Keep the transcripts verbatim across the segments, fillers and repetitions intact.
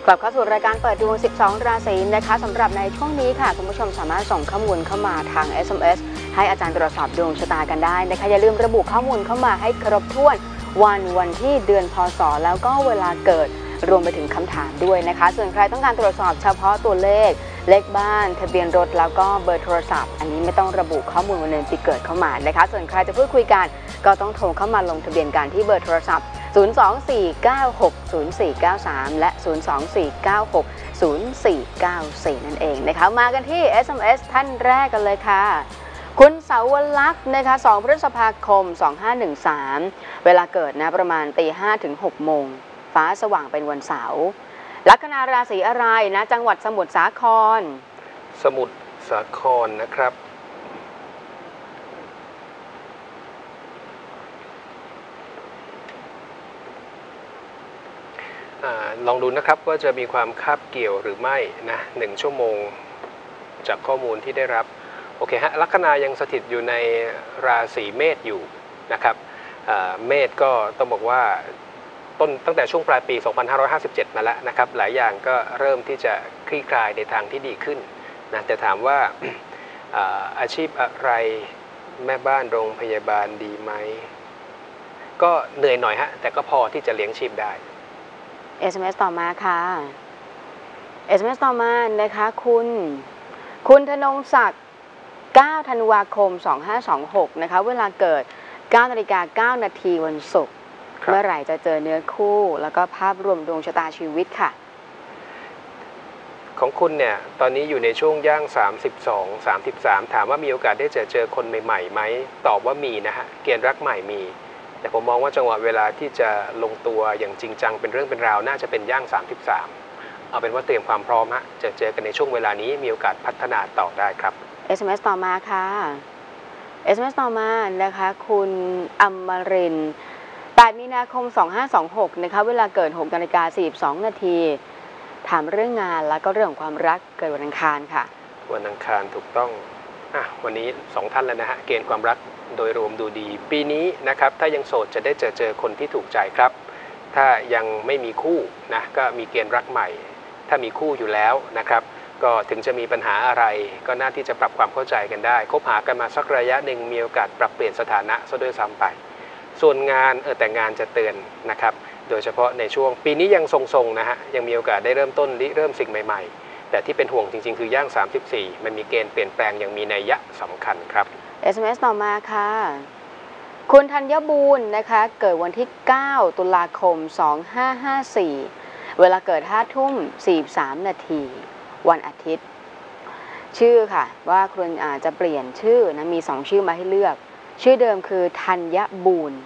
กลับเข้าสู่รายการเปิดดวงสิบสองราศีนะคะสำหรับในช่วงนี้ค่ะคุณผู้ชมสามารถส่งข้อมูลเข้ามาทาง เอส เอ็ม เอส ให้อาจารย์ตรวจสอบดวงชะตากันได้นะคะอย่าลืมระบุข้อมูลเข้ามาให้ครบถ้วนวันวันที่เดือนพศแล้วก็เวลาเกิดรวมไปถึงคำถามด้วยนะคะส่วนใครต้องการตรวจสอบเฉพาะตัวเลขเลขบ้านทะเบียนรถแล้วก็เบอร์โทรศัพท์อันนี้ไม่ต้องระบุข้อมูลวันเดือนปีเกิดเข้ามานะคะส่วนใครจะพูดคุยกันก็ต้องโทรเข้ามาลงทะเบียนกันที่เบอร์โทรศัพท์ศูนย์ สอง สี่ เก้า หก ศูนย์ สี่ เก้า สามและศูนย์ สอง สี่ เก้า หก ศูนย์ สี่ เก้า สี่นั่นเองนะคะมากันที่ เอส เอ็ม เอส ท่านแรกกันเลยค่ะคุณเสาวลักษณ์นะคะสองพฤษภาคมสองห้าหนึ่งสามเวลาเกิดนะประมาณตีห้าถึงหกโมงฟ้าสว่างเป็นวันเสาร์ลัคนาราศีอะไรนะจังหวัดสมุทรสาครสมุทรสาครนะครับลองดูนะครับว่าจะมีความคาบเกี่ยวหรือไม่นะหนึ่งชั่วโมงจากข้อมูลที่ได้รับโอเคฮะลัคนายังสถิตอยู่ในราศีเมษอยู่นะครับเมษก็ต้องบอกว่าต้นตั้งแต่ช่วงปลายปีสองพันห้าร้อยห้าสิบเจ็ดมาแล้วนะครับหลายอย่างก็เริ่มที่จะคลี่คลายในทางที่ดีขึ้นนะแต่ถามว่า อาชีพอะไรแม่บ้านโรงพยาบาลดีไหมก็เหนื่อยหน่อยฮะแต่ก็พอที่จะเลี้ยงชีพได้เอส เอ็ม เอส ต่อมาค่ะ เอส เอ็ม เอส ต่อมานะคะคุณคุณธนงศักดิ์เก้าธันวาคมสองห้าสองหกนะคะเวลาเกิดเก้านาฬิกาเก้านาทีวันศุกร์เมื่อไหร่จะเจอเนื้อคู่แล้วก็ภาพรวมดวงชะตาชีวิตค่ะของคุณเนี่ยตอนนี้อยู่ในช่วงย่างสามสิบสอง สามสิบสามถามว่ามีโอกาสได้เจอเจอคนใหม่ๆไหมตอบว่ามีนะฮะเกณฑ์รักใหม่มีแต่ผมมองว่าจังหวะเวลาที่จะลงตัวอย่างจริงจังเป็นเรื่องเป็นราวน่าจะเป็นย่างสามสิบสามเอาเป็นว่าเตรียมความพร้อมฮะจะเจอกันในช่วงเวลานี้มีโอกาสพัฒนาต่อได้ครับเอส เอ็ม เอส ต่อมาค่ะ เอส เอ็ม เอส ต่อมานะคะคุณอมรินทร์แปดมีนาคมสองห้าสองหกนะคะเวลาเกิดหกนาฬิกาสี่สิบสองนาทีถามเรื่องงานแล้วก็เรื่องของความรักเกิดวันอังคารค่ะวันอังคารถูกต้องอ่ะวันนี้สองท่านแล้วนะฮะเกณฑ์ความรักโดยรวมดูดีปีนี้นะครับถ้ายังโสดจะได้เจอเจอคนที่ถูกใจครับถ้ายังไม่มีคู่นะก็มีเกณฑ์รักใหม่ถ้ามีคู่อยู่แล้วนะครับก็ถึงจะมีปัญหาอะไรก็น่าที่จะปรับความเข้าใจกันได้คบหากันมาสักระยะหนึ่งมีโอกาสปรับเปลี่ยนสถานะซะด้วยซ้ำไปส่วนงานเออแต่งานจะเตือนนะครับโดยเฉพาะในช่วงปีนี้ยังทรงๆนะฮะยังมีโอกาสได้เริ่มต้นริเริ่มสิ่งใหม่ๆแต่ที่เป็นห่วงจริงๆคือย่างสามสิบสี่มันมีเกณฑ์เปลี่ยนแปลงอย่างมีนัยยะสำคัญครับเอส เอ็ม เอส ต่อมาค่ะคุณธัญบูรณ์นะคะเกิดวันที่เก้าตุลาคมสองห้าห้าสี่เวลาเกิดห้าทุ่มสี่สิบสามนาทีวันอาทิตย์ชื่อค่ะว่าคุณอาจจะเปลี่ยนชื่อนะมีสองชื่อมาให้เลือกชื่อเดิมคือธัญบูรณ์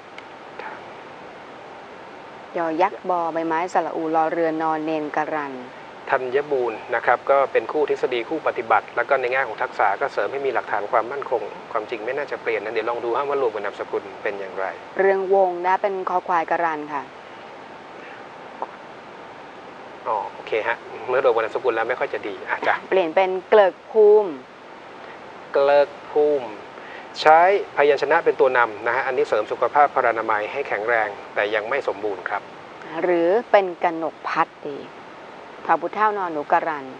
ยอยักษ์บอใบไม้สระอูรอเรือนอนเนนกรันธัญบูรณ์นะครับก็เป็นคู่ทฤษฎีคู่ปฏิบัติแล้วก็ในแง่ของทักษะก็เสริมให้มีหลักฐานความมั่นคงความจริงไม่น่าจะเปลี่ยนนะเดี๋ยวลองดูว่ารวมกับนามสกุลเป็นอย่างไรเรืองวงนะเป็นคอควายกรันค่ะอ๋อโอเคฮะเมื่อรวมกับนามสกุลแล้วไม่ค่อยจะดีอ่ะจ้ะเปลี่ยนเป็นเกลิกภูมิเกลิกภูมิใช้พยัญชนะเป็นตัวนำนะฮะอันนี้เสริมสุขภาพพรรณนามัยให้แข็งแรงแต่ยังไม่สมบูรณ์ครับหรือเป็นกนกพัฒน์ดีพระพุทธเจ้านอนหนูกรัน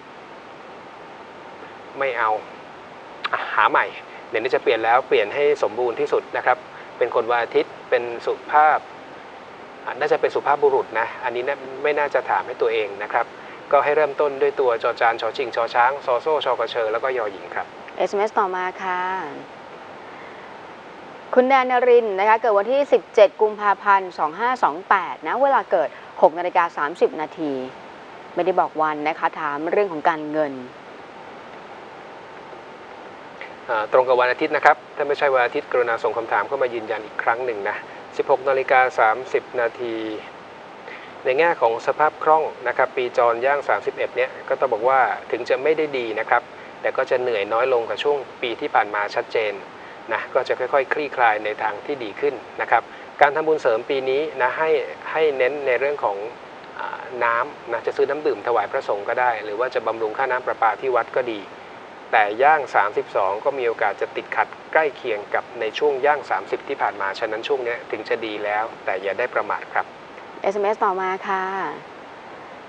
ไม่เอาหาใหม่เดี๋ยวนี้จะเปลี่ยนแล้วเปลี่ยนให้สมบูรณ์ที่สุดนะครับเป็นคนวันอาทิตย์เป็นสุภาพน่าจะเป็นสุภาพบุรุษนะอันนี้ไม่น่าจะถามให้ตัวเองนะครับก็ให้เริ่มต้นด้วยตัวจอจานชอชิงชอช้างซอโซ่ชอกระเชอแล้วก็ยอหญิงครับเอส เอ็ม เอส ต่อมาค่ะคุณแดนนรินนะคะเกิดวันที่สิบเจ็ดกุมภาพันธ์สองห้าสองแปดนะเวลาเกิดหกนาฬิกาสามสิบนาทีไม่ได้บอกวันนะคะถามเรื่องของการเงินตรงกับวันอาทิตย์นะครับถ้าไม่ใช่วันอาทิตย์กรุณาส่งคำถามเข้ามายืนยันอีกครั้งหนึ่งนะสิบหกนาฬิกาสามสิบนาทีในแง่ของสภาพคล่องนะครับปีจรย่างสามสิบเอ็ดเนี่ยก็ต้องบอกว่าถึงจะไม่ได้ดีนะครับแต่ก็จะเหนื่อยน้อยลงกว่าช่วงปีที่ผ่านมาชัดเจนนะก็จะค่อยๆคลี่คลายในทางที่ดีขึ้นนะครับการทำบุญเสริมปีนี้นะให้ให้เน้นในเรื่องของน้ำนะจะซื้อน้ำดื่มถวายพระสงฆ์ก็ได้หรือว่าจะบำรุงค่าน้ำประปาที่วัดก็ดีแต่ย่างสามสิบสองก็มีโอกาสจะติดขัดใกล้เคียงกับในช่วงย่างสามสิบที่ผ่านมาฉะนั้นช่วงนี้ถึงจะดีแล้วแต่อย่าได้ประมาทครับเอส เอ็ม เอส ต่อมาค่ะ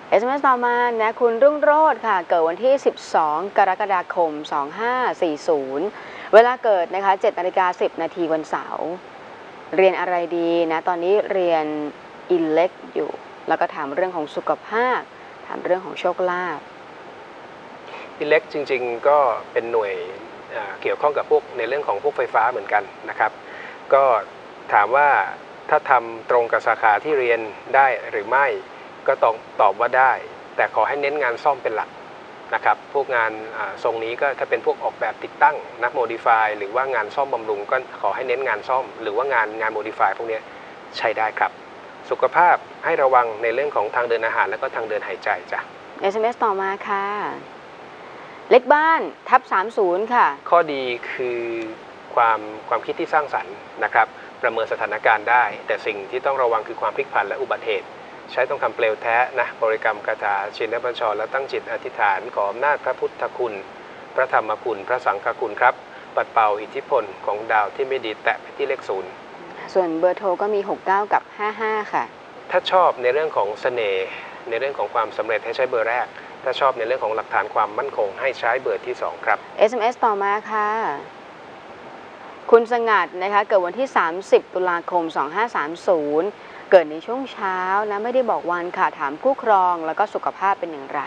เอส เอ็ม เอส ต่อมานะคุณรุ่งโรจน์ค่ะเกิดวันที่สิบสองกรกฎาคมสองห้าสี่ศูนย์เวลาเกิดนะคะเจ็ดนาฬิกาสิบนาทีวันเสาร์เรียนอะไรดีนะตอนนี้เรียนอิเล็กอยู่แล้วก็ถามเรื่องของสุขภาพถามเรื่องของโชคลาภอิเล็กจริงๆก็เป็นหน่วยเกี่ยวข้องกับพวกในเรื่องของพวกไฟฟ้าเหมือนกันนะครับก็ถามว่าถ้าทำตรงกับสาขาที่เรียนได้หรือไม่ก็ต้องตอบว่าได้แต่ขอให้เน้นงานซ่อมเป็นหลักนะครับพวกงานทรงนี้ก็ถ้าเป็นพวกออกแบบติดตั้งนักโมดิฟายหรือว่างานซ่อมบำรุงก็ขอให้เน้นงานซ่อมหรือว่างานงานโมดิฟายพวกนี้ใช้ได้ครับสุขภาพให้ระวังในเรื่องของทางเดินอาหารและก็ทางเดินหายใจจ้ะเอส เอ็ม เอส ต่อมาค่ะเล็กบ้านทับสามสิบค่ะข้อดีคือความความคิดที่สร้างสรรค์นะครับประเมินสถานการณ์ได้แต่สิ่งที่ต้องระวังคือความพลิกผันและอุบัติเหตุใช้ต้องคำเปลวแท้นะบริกรรมคาถาชินบัญชรและตั้งจิตอธิษฐานขออำนาจพระพุทธคุณพระธรรมคุณพระสังฆคุณครับปัดเป่าอิทธิพลของดาวที่ไม่ดีแตะไปที่เลขศูนย์ส่วนเบอร์โทรก็มีหกเก้ากับห้าห้าค่ะถ้าชอบในเรื่องของเสน่ห์ในเรื่องของความสำเร็จให้ใช้เบอร์แรกถ้าชอบในเรื่องของหลักฐานความมั่นคงให้ใช้เบอร์ที่สองครับเอส เอ็ม เอส ต่อมาค่ะคุณสงัดนะคะเกิดวันที่สามสิบตุลาคมสองห้าสามศูนย์เกิดในช่วงเช้านะไม่ได้บอกวันค่ะถามคู่ครองแล้วก็สุขภาพเป็นอย่างไร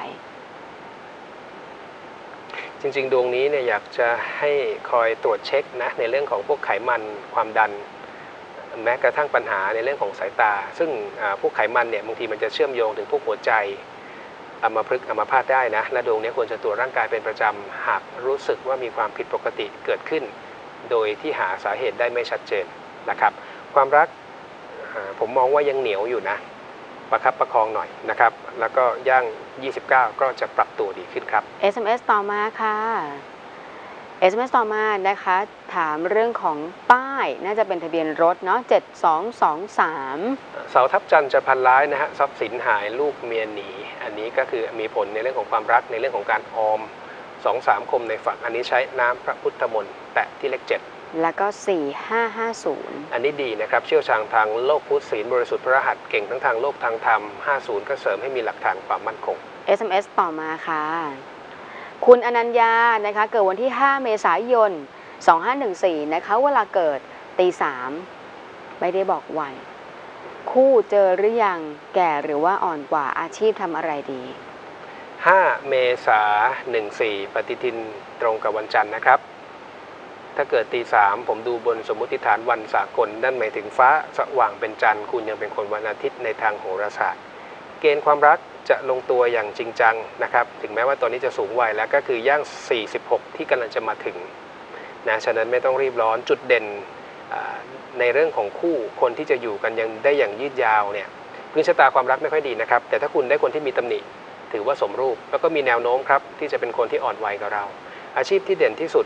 จริงๆดวงนี้เนี่ยอยากจะให้คอยตรวจเช็คนะในเรื่องของพวกไขมันความดันแม้กระทั่งปัญหาในเรื่องของสายตาซึ่งพวกไขมันเนี่ยบางทีมันจะเชื่อมโยงถึงพวกหัวใจอัมพฤกษ์อัมพาตได้นะและดวงนี้ควรจะตรวจร่างกายเป็นประจำหากรู้สึกว่ามีความผิดปกติเกิดขึ้นโดยที่หาสาเหตุได้ไม่ชัดเจนนะครับความรักผมมองว่ายังเหนียวอยู่นะประคับประคองหน่อยนะครับแล้วก็ย่างยี่สิบเก้าก็จะปรับตัวดีขึ้นครับเอส เอ็ม เอส ต่อมาค่ะ เอส เอ็ม เอส ต่อมานะคะถามเรื่องของป้ายน่าจะเป็นทะเบียนรถเนาะเจ็ดสองสองสามเสาทับจันทร์จะพันร้ายนะฮะทรัพย์สินหายลูกเมียหนีอันนี้ก็คือมีผลในเรื่องของความรักในเรื่องของการออมสองสามคมในฝักอันนี้ใช้น้ำพระพุทธมนต์แตะที่เลขเจ็ดแล้วก็สี่ห้าห้าศูนย์อันนี้ดีนะครับเชี่ยวชาญทางโลกพุทธศีลบริสุทธิ์พระรหัสเก่งทั้งทางโลกทางธรรมห้าสิบก็เสริมให้มีหลักฐานความมั่นคงเอส เอ็ม เอส ต่อมาค่ะคุณอนัญญานะคะเกิดวันที่ห้าเมษายนสองห้าหนึ่งสี่นะคะเวลาเกิดตีสามไม่ได้บอกวันคู่เจอหรือยังแก่หรือว่าอ่อนกว่าอาชีพทำอะไรดีห้าเมษาหนึ่งสี่ปฏิทินตรงกับวันจันทร์นะครับถ้าเกิดตีสามผมดูบนสมมุติฐานวันสากลนั่นหมายถึงฟ้าสว่างเป็นจันทร์คุณยังเป็นคนวันอาทิตย์ในทางโหราศาสตร์เกณฑ์ความรักจะลงตัวอย่างจริงจังนะครับถึงแม้ว่าตอนนี้จะสูงวัยแล้วก็คือย่างสี่สิบหกที่กำลังจะมาถึงนะฉะนั้นไม่ต้องรีบร้อนจุดเด่นในเรื่องของคู่คนที่จะอยู่กันยังได้อย่างยืดยาวเนี่ยพื้นชะตาความรักไม่ค่อยดีนะครับแต่ถ้าคุณได้คนที่มีตำหนิถือว่าสมรูปแล้วก็มีแนวโน้มครับที่จะเป็นคนที่อ่อนวัยกับเราอาชีพที่เด่นที่สุด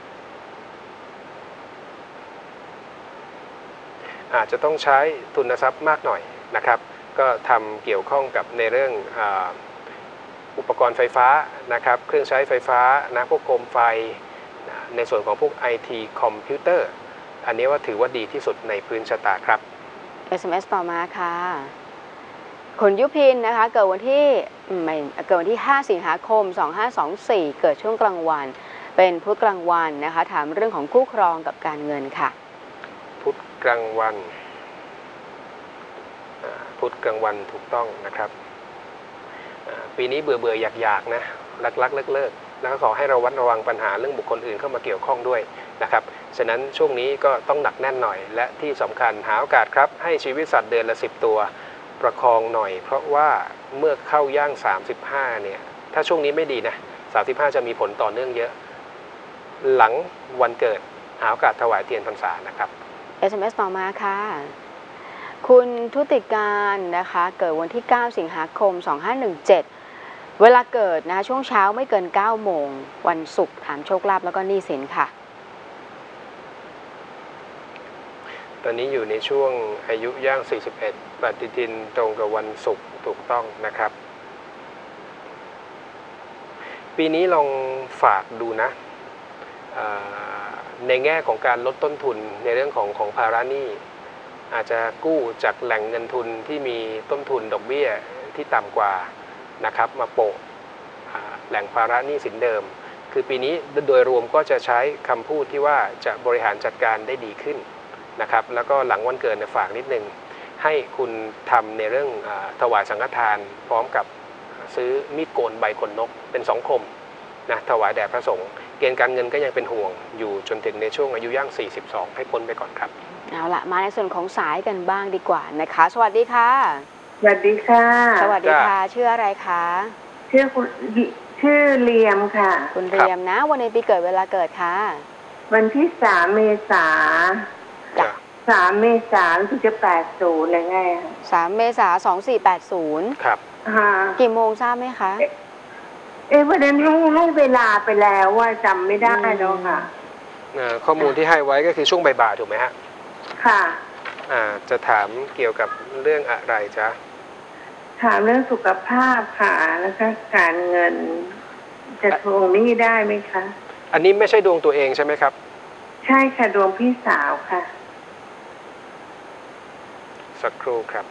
อาจจะต้องใช้ทุนทรัพย์มากหน่อยนะครับก็ทำเกี่ยวข้องกับในเรื่องอุปกรณ์ไฟฟ้านะครับเครื่องใช้ไฟฟ้านะพวกโคมไฟในส่วนของพวก ไอ ที คอมพิวเตอร์อันนี้ว่าถือว่าดีที่สุดในพื้นชะตาครับเอส เอ็ม เอส ต่อมาค่ะคุณยุพินนะคะเกิดวันที่ไม่เกิดวันที่ห้าสิงหาคมสองห้าสองสี่เกิดช่วงกลางวันเป็นพุธกลางวันนะคะถามเรื่องของคู่ครองกับการเงินค่ะพุธกลางวันพุธกลางวันถูกต้องนะครับปีนี้เบื่อเบื่ออยากอยากนะรักรักเลิกเลิกแล้วก็ขอให้ระวัดระวังปัญหาเรื่องบุคคลอื่นเข้ามาเกี่ยวข้องด้วยนะครับฉะนั้นช่วงนี้ก็ต้องหนักแน่นหน่อยและที่สำคัญหาโอกาสครับให้ชีวิตสัตว์เดือนละสิบตัวประคองหน่อยเพราะว่าเมื่อเข้าย่างสามสิบห้าเนี่ยถ้าช่วงนี้ไม่ดีนะสามสิบห้าจะมีผลต่อเนื่องเยอะหลังวันเกิดหาโอกาสถวายเทียนพรรษานะครับเอส เอ็ม เอส ต่อมาค่ะคุณทุติการนะคะเกิดวันที่เก้าสิงหาคมสองห้าหนึ่งเจ็ดเวลาเกิดนะคะช่วงเช้าไม่เกินเก้าโมงวันศุกร์ถามโชคลาภแล้วก็หนี้สินค่ะตอนนี้อยู่ในช่วงอายุย่างสี่สิบเอ็ดปฏิทินตรงกับวันศุกร์ถูกต้องนะครับปีนี้ลองฝากดูนะในแง่ของการลดต้นทุนในเรื่องของของภาระหนี้อาจจะกู้จากแหล่งเงินทุนที่มีต้นทุนดอกเบี้ยที่ต่ำกว่านะครับมาโปะแหล่งภาระหนี้สินเดิมคือปีนี้โดยรวมก็จะใช้คำพูดที่ว่าจะบริหารจัดการได้ดีขึ้นนะครับแล้วก็หลังวันเกิดเนี่ยฝากนิดนึงให้คุณทำในเรื่องอถวายสังฆทานพร้อมกับซื้อมีดโกนใบขนนกเป็นสองคมนะถวายแด่พระสงฆ์เกณฑ์การเงินก็ยังเป็นห่วงอยู่จนถึงในช่วงอายุย่างสี่สิบสองให้พ้นไปก่อนครับเอาละมาในส่วนของสายกันบ้างดีกว่านะคะสวัสดีค่ะสวัสดีค่ะสวัสดีค่ะชื่ออะไรคะชื่อคุณชื่อเรียมค่ะคุณเรียมนะวันในปีเกิดเวลาเกิดค่ะวันที่สามเมษาจ้ะสามเมษาถึงจะแปดศูนย์อะไรไงสามเมษาสองสี่แปดศูนย์ครับกี่โมงทราบไหมคะเอ๊ะวันนั้นให้ให้เวลาไปแล้วว่าจำไม่ได้แล้วค่ะข้อมูลที่ให้ไว้ก็คือช่วงบ่ายๆถูกไหมฮะค่ะอ่าจะถามเกี่ยวกับเรื่องอะไรจ๊ะถามเรื่องสุขภาพค่ะแล้วก็การเงินจะทวงหนี้ได้ไหมคะอันนี้ไม่ใช่ดวงตัวเองใช่ไหมครับใช่ค่ะดวงพี่สาวค่ะสักครู่ครับ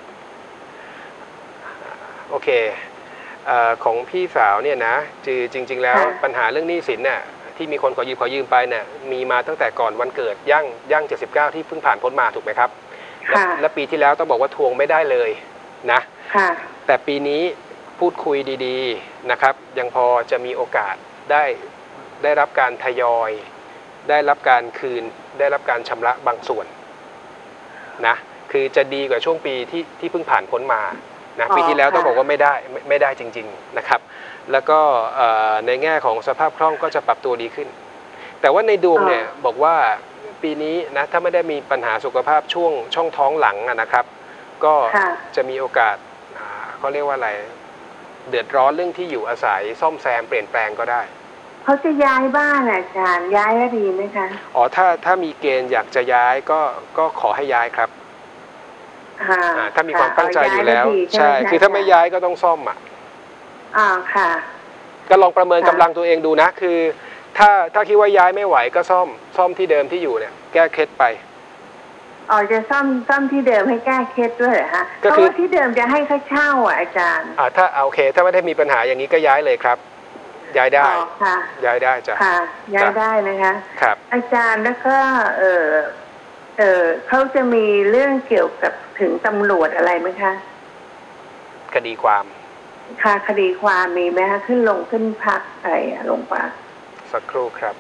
โอเคเอของพี่สาวเนี่ยนะจือจริงๆแล้วปัญหาเรื่องหนี้สินเนี่ยที่มีคนขอยืมขอยืมไปเนี่ยมีมาตั้งแต่ก่อนวันเกิดย่างย่างเจ็ดสิบเก้าที่เพิ่งผ่านพ้นมาถูกไหมครับและปีที่แล้วต้องบอกว่าทวงไม่ได้เลยนะแต่ปีนี้พูดคุยดีๆนะครับยังพอจะมีโอกาสได้ได้รับการทยอยได้รับการคืนได้รับการชำระบางส่วนนะคือจะดีกว่าช่วงปีที่ที่เพิ่งผ่านพ้นมานะปีที่แล้วต้องบอกว่าไม่ได้ไม่ไม่ได้จริงๆนะครับแล้วก็ในแง่ของสภาพคล่องก็จะปรับตัวดีขึ้นแต่ว่าในดวงเนี่ยบอกว่าปีนี้นะถ้าไม่ได้มีปัญหาสุขภาพช่วงช่องท้องหลังนะครับก็จะมีโอกาสเขาเรียกว่าอะไรเดือดร้อนเรื่องที่อยู่อาศัยซ่อมแซมเปลี่ยนแปลงก็ได้เขาจะย้ายบ้านอาจารย์ย้ายได้ดีไหมคะอ๋อถ้าถ้ามีเกณฑ์อยากจะย้ายก็ก็ขอให้ย้ายครับถ้ามีความตั้งใจอยู่แล้วใช่คือถ้าไม่ย้ายก็ต้องซ่อมอ่ะอ่าค่ะก็ลองประเมินกำลังตัวเองดูนะคือถ้าถ้าคิดว่าย้ายไม่ไหวก็ซ่อมซ่อมที่เดิมที่อยู่เนี่ยแก้เคล็ดไปอ๋อจะซ่อมซ่อมที่เดิมให้แก้เคล็ดด้วยเหรอฮะก็คือที่เดิมจะให้เขาเช่าอ่ะอาจารย์อ่าถ้าโอเคถ้าไม่ได้มีปัญหาอย่างนี้ก็ย้ายเลยครับย้ายได้ค่ะย้ายได้จ้ะค่ะย้ายได้นะคะครับอาจารย์แล้วก็เออเออเขาจะมีเรื่องเกี่ยวกับถึงตำรวจอะไรไหมคะคดีความค่ะคดีความมีไหมคะขึ้นลงขึ้นพักอะไรลงพักสักครู่ครับ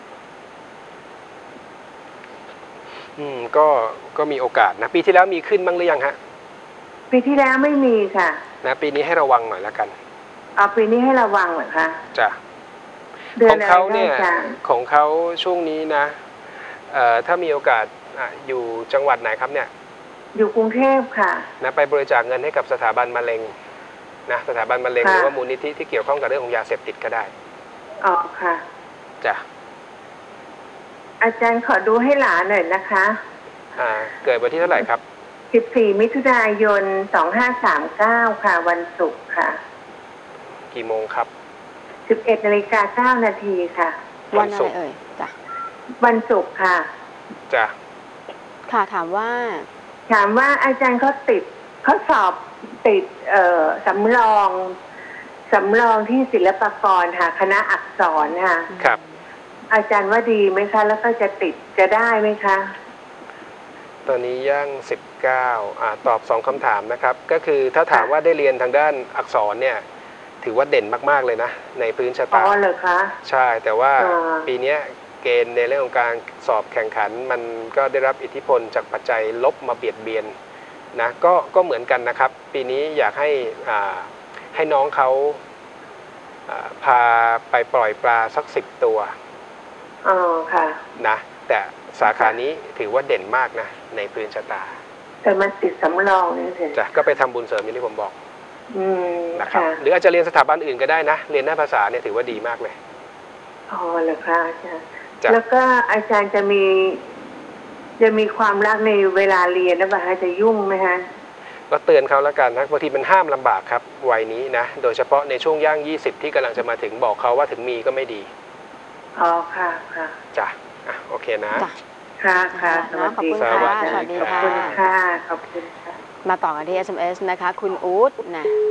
อืมก็ก็มีโอกาสนะปีที่แล้วมีขึ้นบ้างหรือยังฮะปีที่แล้วไม่มีค่ะนะปีนี้ให้ระวังหน่อยแล้วกันเอาปีนี้ให้ระวังเหรอคะจ้ะของเขาเนี่ยของเขาช่วงนี้นะเอ่อถ้ามีโอกาสอยู่จังหวัดไหนครับเนี่ยอยู่กรุงเทพค่ะนะไปบริจาคเงินให้กับสถาบันมะเร็งนะสถาบันมะเร็งหรือว่ามูลนิธิที่เกี่ยวข้องกับเรื่องของยาเสพติดก็ได้อ๋อค่ะจ้ะอาจารย์ขอดูให้หลานหน่อยนะคะอ่าเกิดวันที่เท่าไหร่ครับสิบสี่มิถุนายนสองห้าสามเก้าค่ะวันศุกร์ค่ะกี่โมงครับสิบเอ็ดนาฬิกาเก้านาทีค่ะวันอะไรเอ่ยจ้ะวันศุกร์ค่ะจ้ะค่ะถามว่าถามว่าอาจารย์เขาติดเขาสอบติดเอ่อสำรองสำรองที่ศิลปากรค่ะคณะอักษรค่ะครับอาจารย์ว่าดีไหมคะแล้วก็จะติดจะได้ไหมคะตอนนี้ย่างสิบเก้าอ่าตอบสองคำถามนะครับก็คือถ้าถามว่าได้เรียนทางด้านอักษรเนี่ยถือว่าเด่นมากๆเลยนะในพื้นชะตาอ๋อเหรอคะใช่แต่ว่าปีนี้เกณฑ์ในเรื่องของการสอบแข่งขันมันก็ได้รับอิทธิพลจากปัจจัยลบมาเบียดเบียนนะก็ก็เหมือนกันนะครับปีนี้อยากให้อ่าให้น้องเขาพาไปปล่อยปลาสักสิบตัวอ๋อค่ะนะแต่สาขานี้ถือว่าเด่นมากนะในพื้นชะตาแต่มันติดสำรองนี่สิจ้ะก็ไปทำบุญเสริมอย่างที่ผมบอกอืมนะครับหรืออาจจะเรียนสถาบันอื่นก็ได้นะเรียนหน้าภาษาเนี่ยถือว่าดีมากเลยอ๋อเหรอคะอาจารย์แล้วก็อาจารย์จะมีจะมีความรักในเวลาเรียนนะป่ะคะจะยุ่งไหมคะก็เตือนเขาแล้วกันนะบางทีมันห้ามลำบากครับวัยนี้นะโดยเฉพาะในช่วงย่างยี่สิบที่กำลังจะมาถึงบอกเขาว่าถึงมีก็ไม่ดีอ๋อค่ะค่ะจ้ะอ่ะโอเคนะค่ะค่ะสวัสดีค่ะสวัสดีค่ะขอบคุณค่ะขอบคุณค่ะมาต่อกันที่ เอส เอ็ม เอส นะคะคุณอู๊ดนะ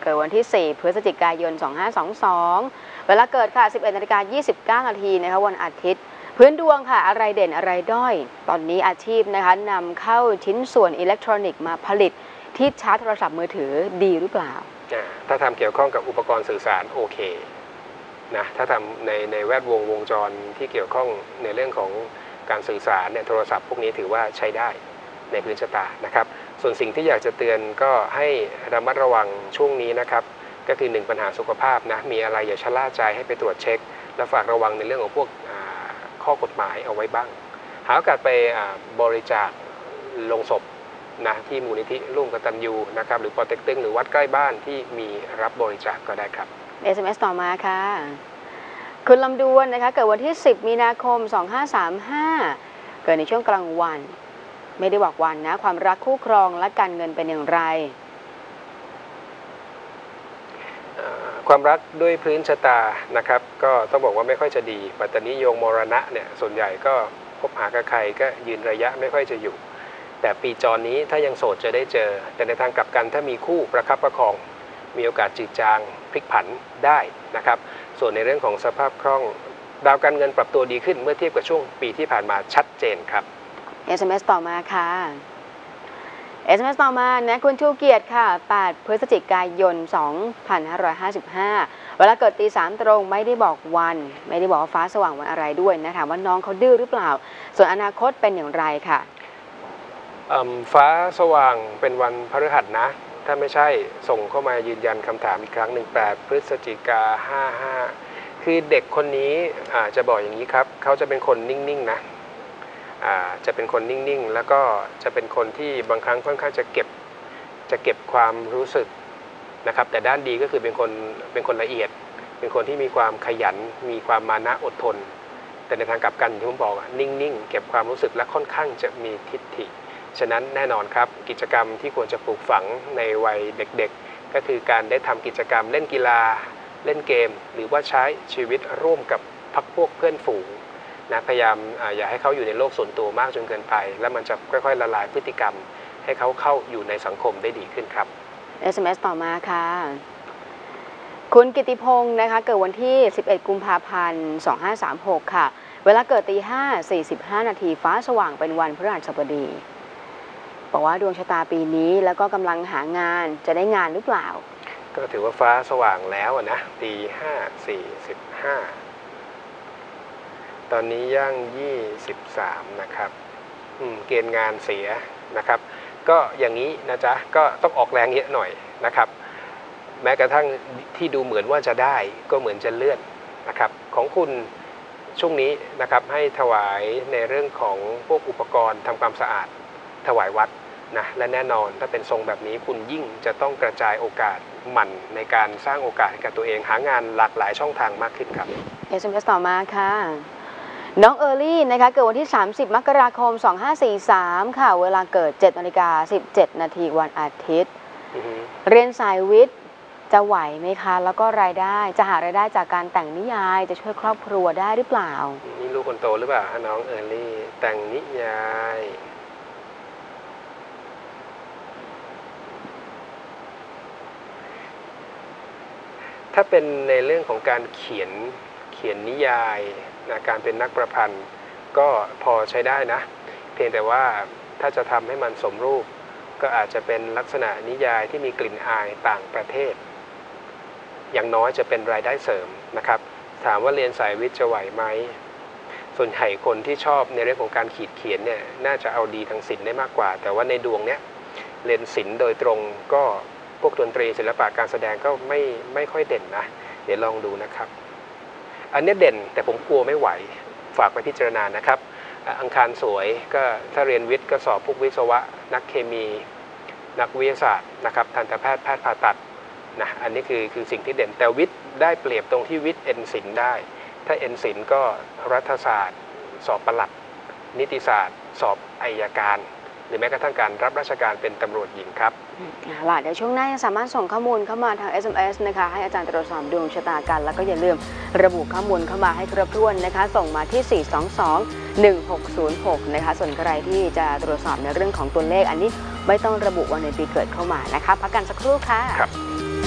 เกิดวันที่สี่พฤศจิกายนสองห้าสองสองเวลาเกิดค่ะสิบเอ็ดนาฬิกายี่สิบเก้านาทีนะคะวันอาทิตย์พื้นดวงค่ะอะไรเด่นอะไรด้อยตอนนี้อาชีพนะคะนำเข้าชิ้นส่วนอิเล็กทรอนิกส์มาผลิตที่ชาร์จโทรศัพท์มือถือดีหรือเปล่าถ้าทำเกี่ยวข้องกับอุปกรณ์สื่อสารโอเคนะถ้าทำในในแวดวงวงจรที่เกี่ยวข้องในเรื่องของการสื่อสารเนี่ยโทรศัพท์พวกนี้ถือว่าใช้ได้ในพื้นชะตานะครับส่วนสิ่งที่อยากจะเตือนก็ให้ระมัดระวังช่วงนี้นะครับก็คือหนึ่งปัญหาสุขภาพนะมีอะไรอย่าชะล่าใจให้ไปตรวจเช็คและฝากระวังในเรื่องของพวกข้อกฎหมายเอาไว้บ้างหาโอกาสไปบริจาคลงศพนะที่มูลนิธิร่วมกตัญญูนะครับหรือปอเต็กตึงหรือวัดใกล้บ้านที่มีรับบริจาค ก, ก็ได้ครับเอส เอ็ม เอส ต่อมาค่ะคุณลำดวนนะคะเกิดวันที่สิบมีนาคมสองห้าสามห้าเกิดในช่วงกลางวันไม่ได้บอกวันนะความรักคู่ครองและการเงินเป็นอย่างไรความรักด้วยพื้นชะตานะครับก็ต้องบอกว่าไม่ค่อยจะดีปัตตนิโยงมรณะเนี่ยส่วนใหญ่ก็คบหากับใครก็ยืนระยะไม่ค่อยจะอยู่แต่ปีจรนี้ถ้ายังโสดจะได้เจอแต่ในทางกลับกันถ้ามีคู่ประคับประคองมีโอกาสจืดจางพลิกผันได้นะครับส่วนในเรื่องของสภาพคล่องดาวการเงินปรับตัวดีขึ้นเมื่อเทียบกับช่วงปีที่ผ่านมาชัดเจนครับเอส เอ็ม เอส ต่อมาค่ะ เอส เอ็ม เอส ต่อมานะคุณชูเกียรติค่ะแปดพฤศจิกายนสองพันห้าร้อยห้าสิบห้าเวลาเกิดตีสามตรงไม่ได้บอกวันไม่ได้บอกว่าฟ้าสว่างวันอะไรด้วยนะถามว่าน้องเขาดื้อหรือเปล่าส่วนอนาคตเป็นอย่างไรค่ะฟ้าสว่างเป็นวันพฤหัสนะถ้าไม่ใช่ส่งเข้ามายืนยันคำถามอีกครั้งหนึ่งแปดพฤศจิกาห้าห้าคือเด็กคนนี้อาจจะบอกอย่างนี้ครับเขาจะเป็นคนนิ่งๆนะจะเป็นคนนิ่งๆแล้วก็จะเป็นคนที่บางครั้งค่อนข้างจะเก็บจะเก็บความรู้สึกนะครับแต่ด้านดีก็คือเป็นคนเป็นคนละเอียดเป็นคนที่มีความขยันมีความมานะอดทนแต่ในทางกลับกันที่ผมบอกนิ่งๆเก็บความรู้สึกและค่อนข้างจะมีทิฏฐิฉะนั้นแน่นอนครับกิจกรรมที่ควรจะปลูกฝังในวัยเด็กๆก็คือการได้ทำกิจกรรมเล่นกีฬาเล่นเกมหรือว่าใช้ชีวิตร่วมกับพรรคพวกเพื่อนฝูงนะพยายามอย่าให้เขาอยู่ในโลกส่วนตัวมากจนเกินไปแล้วมันจะค่อยๆละลายพฤติกรรมให้เขาเข้าอยู่ในสังคมได้ดีขึ้นครับเอส เอ็ม เอส ต่อมาค่ะคุณกิติพงศ์นะคะเกิดวันที่สิบเอ็ดกุมภาพันธ์สองห้าสามหกค่ะเวลาเกิดตีห้าสี่สิบห้านาทีฟ้าสว่างเป็นวันพฤหัสบดีบอกว่าดวงชะตาปีนี้แล้วก็กำลังหางานจะได้งานหรือเปล่าก็ถือว่าฟ้าสว่างแล้วนะตีห้าสี่สิบห้าตอนนี้ย่างยี่สิบสามนะครับเกณฑ์งานเสียนะครับก็อย่างนี้นะจ๊ะก็ต้องออกแรงเยอะหน่อยนะครับแม้กระทั่งที่ดูเหมือนว่าจะได้ก็เหมือนจะเลื่อนนะครับของคุณช่วงนี้นะครับให้ถวายในเรื่องของพวกอุปกรณ์ทำความสะอาดถวายวัดนะและแน่นอนถ้าเป็นทรงแบบนี้คุณยิ่งจะต้องกระจายโอกาสหมั่นในการสร้างโอกาสให้กับตัวเองหางานหลากหลายช่องทางมากขึ้นครับเอส เอ็ม เอส ต่อมาค่ะน้องเออร์ลี่นะคะเกิดวันที่สามสิบมกราคมสองห้าสี่สามค่ะเวลาเกิดเจ็ดนาฬิกาสิบเจ็ดนาทีวันอาทิตย์ uh-huh. เรียนสายวิทย์จะไหวไหมคะแล้วก็รายได้จะหารายได้จากการแต่งนิยายจะช่วยครอบครัวได้หรือเปล่านี่ลูกคนโตหรือเปล่าน้องเออร์ลี่แต่งนิยายถ้าเป็นในเรื่องของการเขียนเขียนนิยายนะการเป็นนักประพันธ์ก็พอใช้ได้นะเพียงแต่ว่าถ้าจะทำให้มันสมรูปก็อาจจะเป็นลักษณะนิยายที่มีกลิ่นอายต่างประเทศอย่างน้อยจะเป็นรายได้เสริมนะครับถามว่าเรียนสายวิทย์จะไหวไหมส่วนใหญ่คนที่ชอบในเรื่องของการขีดเขียนเนี่ยน่าจะเอาดีทางศิลป์ได้มากกว่าแต่ว่าในดวงเนี้ยเรียนศิลป์โดยตรงก็พวกดนตรีศิลปะการแสดงก็ไม่ไม่ค่อยเด่นนะเดี๋ยวลองดูนะครับอันนี้เด่นแต่ผมกลัวไม่ไหวฝากไปพิจารณานะครับอังคารสวยก็ถ้าเรียนวิทย์ก็สอบพวกวิศวะนักเคมีนักวิทยาศาสตร์นะครับทันตแพทย์แพทย์ผ่าตัดนะอันนี้คือคือสิ่งที่เด่นแต่วิทย์ได้เปรียบตรงที่วิทย์เอ็นศิลป์ได้ถ้าเอ็นศิลป์ก็รัฐศาสตร์สอบปลัดนิติศาสตร์สอบอัยการหรือแม้กระทั่งการรับราชการเป็นตำรวจหญิงครับหล่ะเดี๋ยวช่วงหน้ายังสามารถส่งข้อมูลเข้ามาทาง เอส เอ็ม เอส นะคะให้อาจารย์ตรวจสอบดวงชะตากันแล้วก็อย่าลืมระบุข้อมูลเข้ามาให้ครบถ้วนนะคะส่งมาที่สี่ สอง สอง หนึ่ง หก ศูนย์ หกนะคะส่วนใครที่จะตรวจสอบในเรื่องของตัวเลขอันนี้ไม่ต้องระบุวันในปีเกิดเข้ามานะคะพักกันสักครู่ค่ะ